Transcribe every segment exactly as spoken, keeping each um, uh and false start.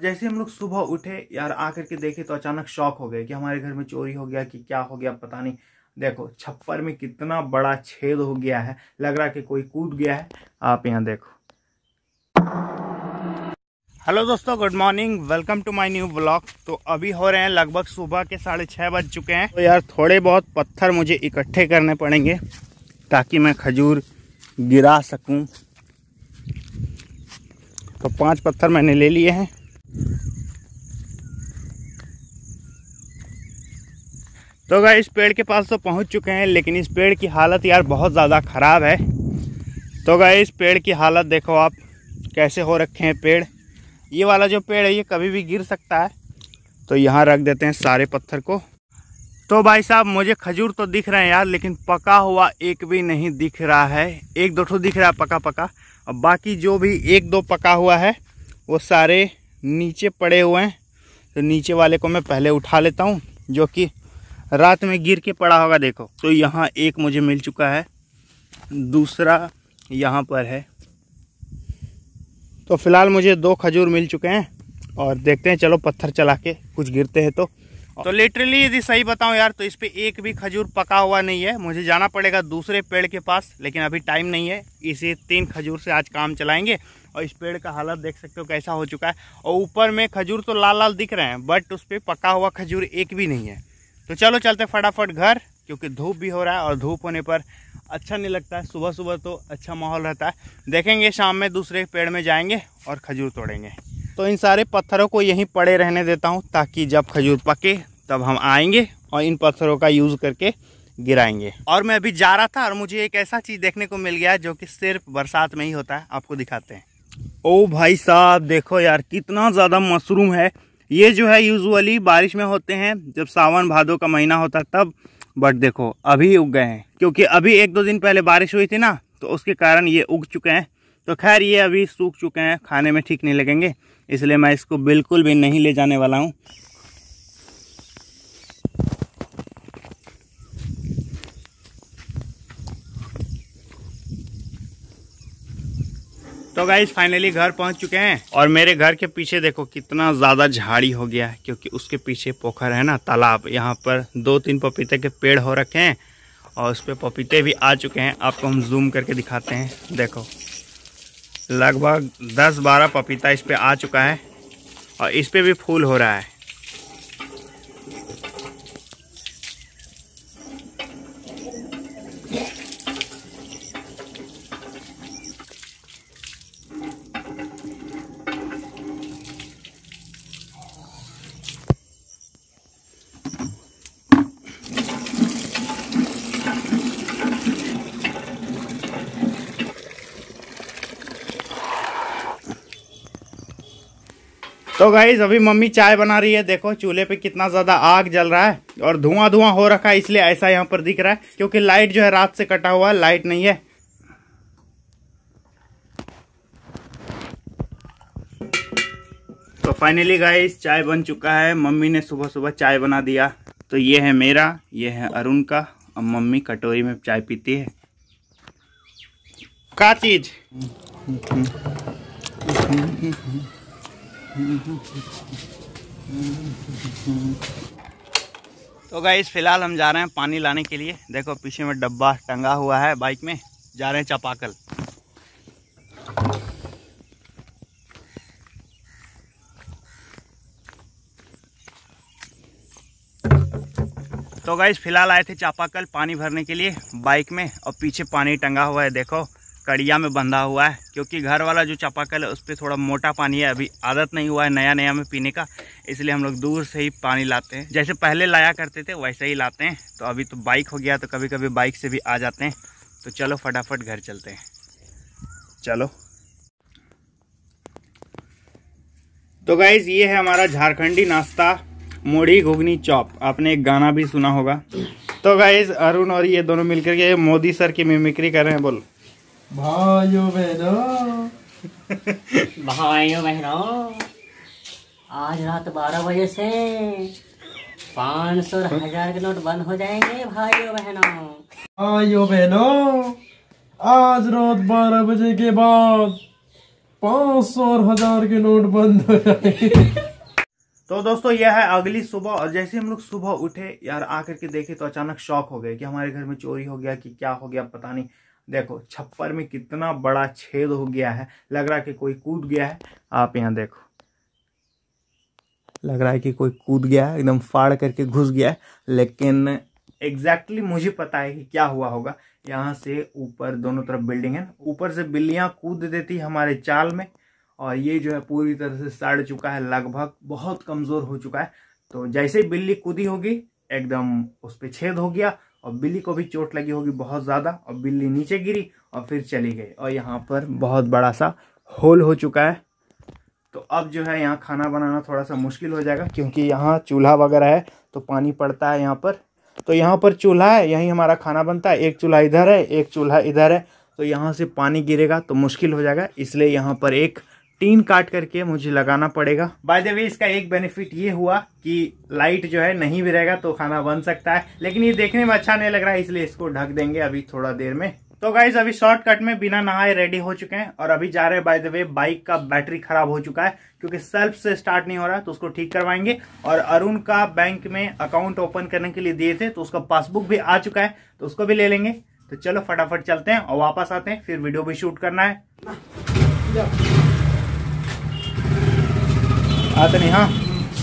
जैसे हम लोग सुबह उठे यार, आकर के देखे तो अचानक शॉक हो गए कि हमारे घर में चोरी हो गया कि क्या हो गया पता नहीं। देखो छप्पर में कितना बड़ा छेद हो गया है, लग रहा है कि कोई कूद गया है। आप यहाँ देखो। हेलो दोस्तों, good morning, welcome to my new blog. तो अभी हो रहे हैं लगभग सुबह के साढ़े छः बज चुके हैं। तो यार थोड़े बहुत पत्थर मुझे इकट्ठे करने पड़ेंगे ताकि मैं खजूर गिरा सकूं। तो पांच पत्थर मैंने ले लिए हैं। तो गाइस इस पेड़ के पास तो पहुंच चुके हैं, लेकिन इस पेड़ की हालत यार बहुत ज़्यादा ख़राब है। तो गाइस इस पेड़ की हालत देखो आप, कैसे हो रखे हैं पेड़। ये वाला जो पेड़ है ये कभी भी गिर सकता है। तो यहाँ रख देते हैं सारे पत्थर को। तो भाई साहब मुझे खजूर तो दिख रहे हैं यार, लेकिन पका हुआ एक भी नहीं दिख रहा है। एक दो ठो दिख रहा है पका पका, और बाकी जो भी एक दो पका हुआ है वो सारे नीचे पड़े हुए हैं। तो नीचे वाले को मैं पहले उठा लेता हूँ, जो कि रात में गिर के पड़ा होगा। देखो तो यहाँ एक मुझे मिल चुका है, दूसरा यहाँ पर है। तो फिलहाल मुझे दो खजूर मिल चुके हैं, और देखते हैं चलो पत्थर चला के कुछ गिरते हैं तो। तो लिटरली यदि सही बताऊं यार तो इस पे एक भी खजूर पका हुआ नहीं है। मुझे जाना पड़ेगा दूसरे पेड़ के पास, लेकिन अभी टाइम नहीं है। इसी तीन खजूर से आज काम चलाएंगे। और इस पेड़ का हालत देख सकते हो कैसा हो चुका है। और ऊपर में खजूर तो लाल लाल दिख रहे हैं, बट उस पर पका हुआ खजूर एक भी नहीं है। तो चलो चलते फटाफट घर, क्योंकि धूप भी हो रहा है और धूप होने पर अच्छा नहीं लगता है। सुबह सुबह तो अच्छा माहौल रहता है। देखेंगे शाम में दूसरे पेड़ में जाएंगे और खजूर तोड़ेंगे। तो इन सारे पत्थरों को यहीं पड़े रहने देता हूँ, ताकि जब खजूर पके तब हम आएंगे और इन पत्थरों का यूज़ करके गिराएंगे। और मैं अभी जा रहा था और मुझे एक ऐसा चीज़ देखने को मिल गया जो कि सिर्फ बरसात में ही होता है। आपको दिखाते हैं। ओ भाई साहब देखो यार कितना ज़्यादा मशरूम है। ये जो है यूजुअली बारिश में होते हैं, जब सावन भादों का महीना होता है तब। बट देखो अभी उग गए हैं, क्योंकि अभी एक दो दिन पहले बारिश हुई थी ना, तो उसके कारण ये उग चुके हैं। तो खैर ये अभी सूख चुके हैं, खाने में ठीक नहीं लगेंगे, इसलिए मैं इसको बिल्कुल भी नहीं ले जाने वाला हूँ। तो गाइस फाइनली घर पहुंच चुके हैं, और मेरे घर के पीछे देखो कितना ज़्यादा झाड़ी हो गया है, क्योंकि उसके पीछे पोखर है ना, तालाब। यहाँ पर दो तीन पपीते के पेड़ हो रखे हैं, और उस पर पपीते भी आ चुके हैं। आपको हम जूम करके दिखाते हैं। देखो लगभग दस बारह पपीता इस पर आ चुका है, और इस पर भी फूल हो रहा है। तो गाइस अभी मम्मी चाय बना रही है। देखो चूल्हे पे कितना ज्यादा आग जल रहा है, और धुआं धुआं हो रखा है, इसलिए ऐसा यहाँ पर दिख रहा है, क्योंकि लाइट जो है रात से कटा हुआ है, लाइट नहीं है। तो फाइनली गाइस चाय बन चुका है। मम्मी ने सुबह सुबह चाय बना दिया। तो ये है मेरा, ये है अरुण का, और मम्मी कटोरी में चाय पीती है। क्या चीज? तो गाइस फिलहाल हम जा रहे हैं पानी लाने के लिए। देखो पीछे में डब्बा टंगा हुआ है बाइक में, जा रहे हैं चापाकल। तो गाइस फिलहाल आए थे चापाकल पानी भरने के लिए बाइक में, और पीछे पानी टंगा हुआ है। देखो कड़िया में बंधा हुआ है, क्योंकि घर वाला जो चापाकल है उस पर थोड़ा मोटा पानी है। अभी आदत नहीं हुआ है नया नया में पीने का, इसलिए हम लोग दूर से ही पानी लाते हैं। जैसे पहले लाया करते थे वैसे ही लाते हैं। तो अभी तो बाइक हो गया, तो कभी कभी बाइक से भी आ जाते हैं। तो चलो फटाफट घर चलते हैं। चलो। तो गाइज ये है हमारा झारखंडी नाश्ता, मुढ़ी घुगनी चॉप। आपने एक गाना भी सुना होगा। तो गाइज अरुण और ये दोनों मिलकर के मोदी सर की मिमिक्री कर रहे हैं। बोल भाइयों बहनों भाइयों बहनों, आज रात बारह बजे से पाँच सौ हजार के नोट बंद हो जाएंगे भाइयों बहनों। भाइयों बहनों, आज रात बारह बजे के बाद पाँच सौ और हजार के नोट बंद हो जाएंगे। तो दोस्तों यह है अगली सुबह, और जैसे हम लोग सुबह उठे यार आकर के देखे तो अचानक शॉक हो गए कि हमारे घर में चोरी हो गया कि क्या हो गया पता नहीं। देखो छप्पर में कितना बड़ा छेद हो गया है, लग रहा है कि कोई कूद गया है। आप यहाँ देखो, लग रहा है कि कोई कूद गया है, एकदम फाड़ करके घुस गया है। लेकिन एग्जैक्टली exactly मुझे पता है कि क्या हुआ होगा। यहाँ से ऊपर दोनों तरफ बिल्डिंग है, ऊपर से बिल्लियां कूद देती हमारे चाल में, और ये जो है पूरी तरह से सड़ चुका है, लगभग बहुत कमजोर हो चुका है। तो जैसे ही बिल्ली कूदी होगी एकदम उस पर छेद हो गया, और बिल्ली को भी चोट लगी होगी बहुत ज्यादा, और बिल्ली नीचे गिरी और फिर चली गई, और यहाँ पर बहुत बड़ा सा होल हो चुका है। तो अब जो है यहाँ खाना बनाना थोड़ा सा मुश्किल हो जाएगा, क्योंकि यहाँ चूल्हा वगैरह है तो पानी पड़ता है यहाँ पर। तो यहाँ पर चूल्हा है, यहीं हमारा खाना बनता है। एक चूल्हा इधर है, एक चूल्हा इधर है, तो यहाँ से पानी गिरेगा तो मुश्किल हो जाएगा। इसलिए यहाँ पर एक टीन काट करके मुझे लगाना पड़ेगा। बाय द वे इसका एक बेनिफिट ये हुआ कि लाइट जो है नहीं भी रहेगा तो खाना बन सकता है, लेकिन ये देखने में अच्छा नहीं लग रहा है, इसलिए इसको ढक देंगे अभी थोड़ा देर में। तो गाइज अभी शॉर्टकट में बिना नहाए रेडी हो चुके हैं, और अभी जा रहे हैं। बाय द वे बाइक का बैटरी खराब हो चुका है, क्योंकि सेल्फ से स्टार्ट नहीं हो रहा, तो उसको ठीक करवाएंगे। और अरुण का बैंक में अकाउंट ओपन करने के लिए दिए थे, तो उसका पासबुक भी आ चुका है, तो उसको भी ले लेंगे। तो चलो फटाफट चलते हैं और वापस आते हैं, फिर वीडियो भी शूट करना है। आते नहीं हाँ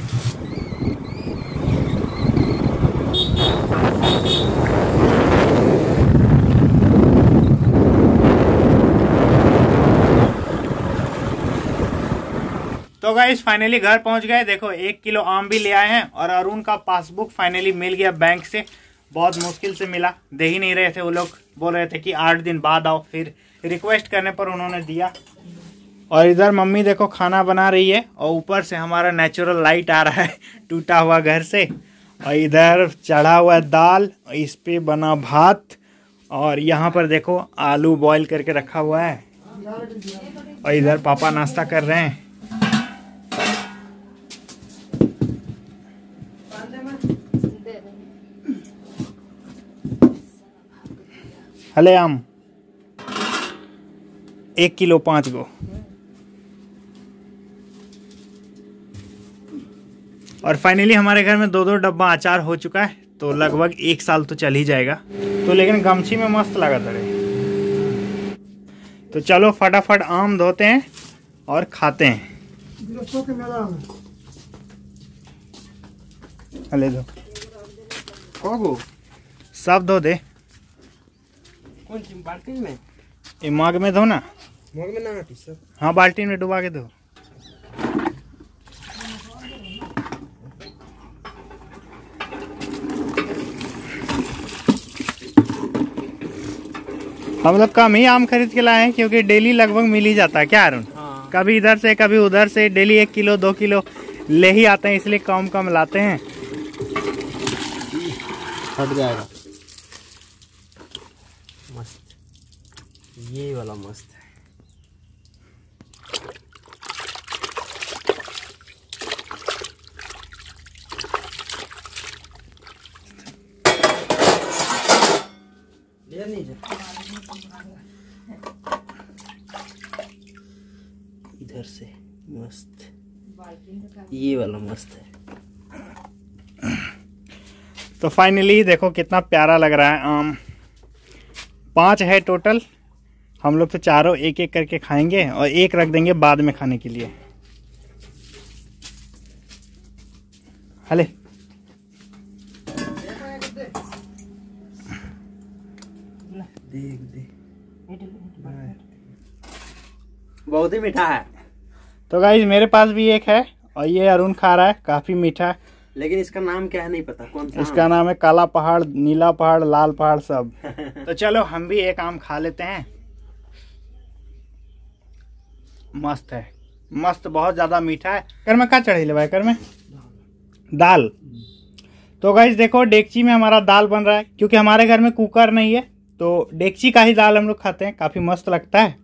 तो गाइस फाइनली घर पहुंच गए। देखो एक किलो आम भी ले आए हैं, और अरुण का पासबुक फाइनली मिल गया बैंक से। बहुत मुश्किल से मिला, दे ही नहीं रहे थे वो लोग, बोल रहे थे कि आठ दिन बाद आओ, फिर रिक्वेस्ट करने पर उन्होंने दिया। और इधर मम्मी देखो खाना बना रही है, और ऊपर से हमारा नेचुरल लाइट आ रहा है टूटा हुआ घर से। और इधर चढ़ा हुआ दाल, इस पे बना भात, और यहाँ पर देखो आलू बॉईल करके रखा हुआ है। और इधर पापा नाश्ता कर रहे हैं। हले आम एक किलो पाँच गो। और फाइनली हमारे घर में दो दो डब्बा अचार हो चुका है, तो लगभग एक साल तो चल ही जाएगा। तो लेकिन गमछी में मस्त लगा था। तो चलो फटाफट आम धोते हैं और खाते हैं। हले दो कौगो सब धो दे। कौन सी बाल्टी में? ये मग में धो ना। मग में ना सर। हाँ बाल्टी में डुबा के धो। हम लोग कम ही आम खरीद के लाए हैं, क्योंकि डेली लगभग मिल ही जाता है। क्या अरुण? हाँ। कभी इधर से कभी उधर से डेली एक किलो दो किलो ले ही आते हैं, इसलिए कम कम लाते हैं। हट जाएगा। मस्त, ये वाला मस्त है। नहीं इधर से मस्त, ये वाला मस्त है। तो फाइनली देखो कितना प्यारा लग रहा है आम। पांच है टोटल, हम लोग तो चारों एक एक करके खाएंगे, और एक रख देंगे बाद में खाने के लिए। हले देख दे, बहुत ही मीठा है। तो गाइस मेरे पास भी एक है, और ये अरुण खा रहा है, काफी मीठा है। लेकिन इसका नाम क्या है नहीं पता, कौन सा? इसका नाम है काला पहाड़, नीला पहाड़, लाल पहाड़ सब। तो चलो हम भी एक आम खा लेते हैं। मस्त है, मस्त, बहुत ज्यादा मीठा है। कर में क्या चढ़े ले भाई, कर में दाल। तो गाइस देखो डेगची में हमारा दाल बन रहा है, क्योंकि हमारे घर में कुकर नहीं है, तो डेगची का ही दाल हम लोग खाते हैं। काफी मस्त लगता है।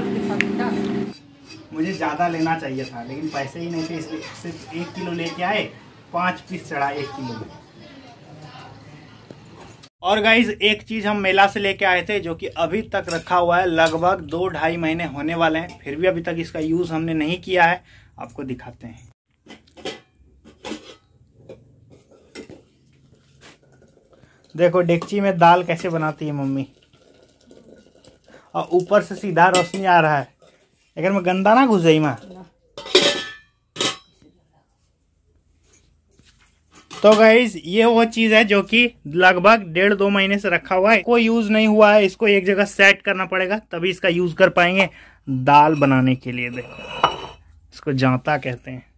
मुझे ज्यादा लेना चाहिए था, लेकिन पैसे ही नहीं थे, इसलिए सिर्फ एक किलो लेके आए। पांच पीस चढ़ा एक किलो में। और गाइज एक चीज हम मेला से लेके आए थे जो कि अभी तक रखा हुआ है, लगभग दो ढाई महीने होने वाले हैं, फिर भी अभी तक इसका यूज हमने नहीं किया है। आपको दिखाते हैं। देखो डेगची में दाल कैसे बनाती है मम्मी, और ऊपर से सीधा रोशनी आ रहा है। अगर मैं गंदा ना घुस जाई माँ। तो गाइज ये वो चीज है जो कि लगभग डेढ़ दो महीने से रखा हुआ है, कोई यूज नहीं हुआ है। इसको एक जगह सेट करना पड़ेगा तभी इसका यूज कर पाएंगे दाल बनाने के लिए। देखो इसको जांता कहते हैं।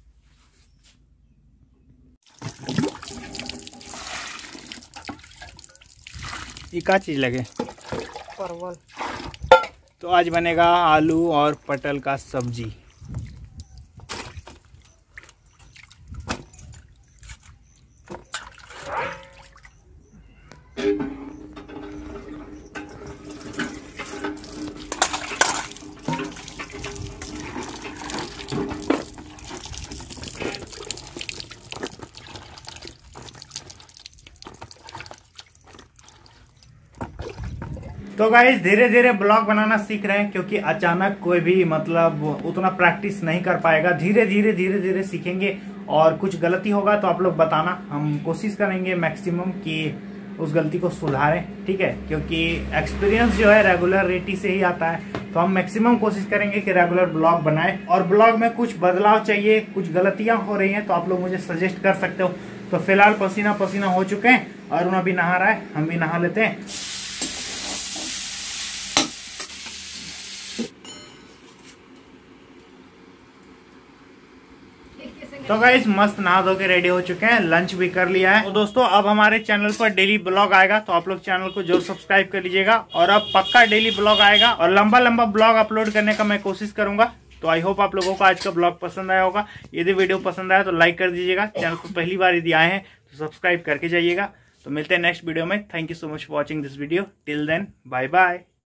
ये क्या चीज लगे? परवल। तो आज बनेगा आलू और पटल का सब्जी। तो गाइस धीरे धीरे ब्लॉग बनाना सीख रहे हैं, क्योंकि अचानक कोई भी मतलब उतना प्रैक्टिस नहीं कर पाएगा। धीरे धीरे धीरे धीरे सीखेंगे, और कुछ गलती होगा तो आप लोग बताना, हम कोशिश करेंगे मैक्सिमम कि उस गलती को सुधारें, ठीक है। क्योंकि एक्सपीरियंस जो है रेगुलरिटी से ही आता है, तो हम मैक्सिमम कोशिश करेंगे कि रेगुलर ब्लॉग बनाए। और ब्लॉग में कुछ बदलाव चाहिए, कुछ गलतियां हो रही हैं तो आप लोग मुझे सजेस्ट कर सकते हो। तो फिलहाल पसीना पसीना हो चुके हैं, अरुण अभी नहा रहा है, हम भी नहा लेते हैं। तो गाइस मस्त नहा धो के रेडी हो चुके हैं, लंच भी कर लिया है। तो दोस्तों अब हमारे चैनल पर डेली ब्लॉग आएगा, तो आप लोग चैनल को जरूर सब्सक्राइब कर लीजिएगा। और अब पक्का डेली ब्लॉग आएगा, और लंबा लंबा ब्लॉग अपलोड करने का मैं कोशिश करूंगा। तो आई होप आप लोगों को आज का ब्लॉग पसंद आया होगा। यदि वीडियो पसंद आया तो लाइक कर दीजिएगा, चैनल को पहली बार यदि आए हैं तो सब्सक्राइब करके जाइएगा। तो मिलते हैं नेक्स्ट वीडियो में। Thank you so much for watching this video. Till then bye bye.